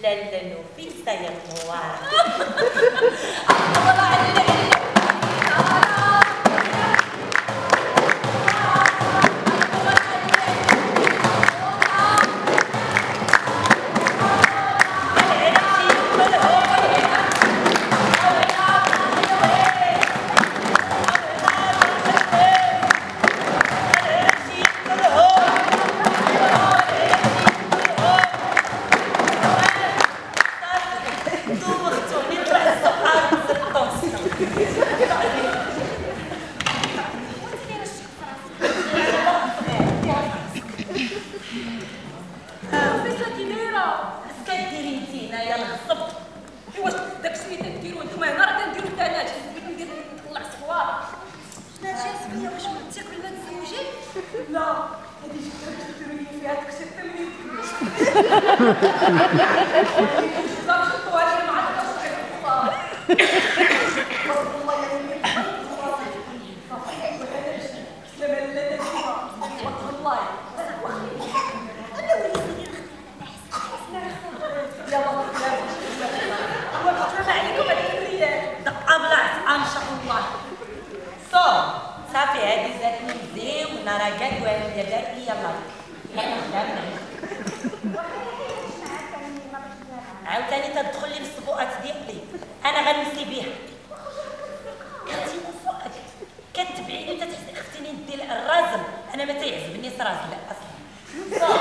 لا نفيسة يا نوار. صافي هادي زادني مزيان راه كاع الوالده دارت لي يلاه عاوتاني تدخل لي في الصبوعات ديالي انا غنمسي بيها اختي وفؤاد كتبعيني وتتحسي اختي ندير الرازم انا ما تيعجبنيش رازم لا اصلا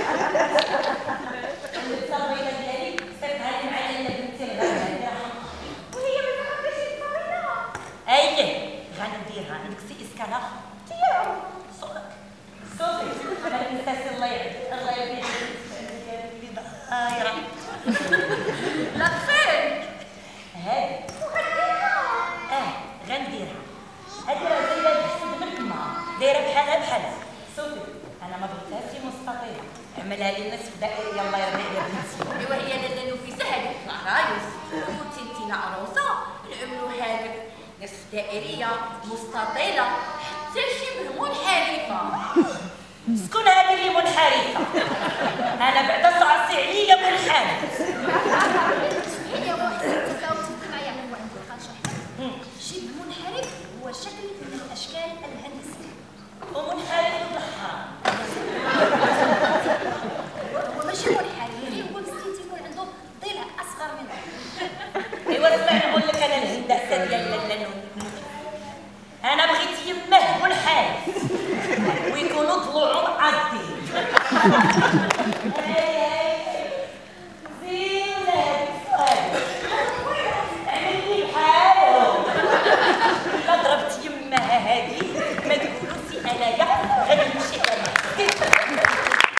الصابيله ديالي صيفطها لي معايا انا بنتي الغاليه وهي ما تعرفش الصابيله اييه غنديرها عندك سي اسكالا ديالو صوتي غنساسي الله يهديك لا خير هادي غنديرها هادي راه زايده تحسب من تما دايره بحالها صوتي انا ما بغيتهاش مستطيله عملها لي الناس في دائري يلا يرضي عليا بنتي ايوا هي لاله نفيسه هذيك العرايس كنتي انت عروسه نعملوها لك نصف دائريه مستطيله حتى شبه منحرفه. شكون هذه اللي منحرفه؟ انا بعدا صعصي عليا منحرف. هي واحد تفاوتي معايا على واحد الخاشع. شبه منحرف هو شكل من الاشكال الهندسيه. ومنحرف الحرام. هو ماشي منحرف هو مسكين تيكون عنده ضلع اصغر منه. ايوا اسمع نقول لك انا الهندسه ديال لاله انا بغيت يماه منحرف ويكونوا ضلوعهم عادين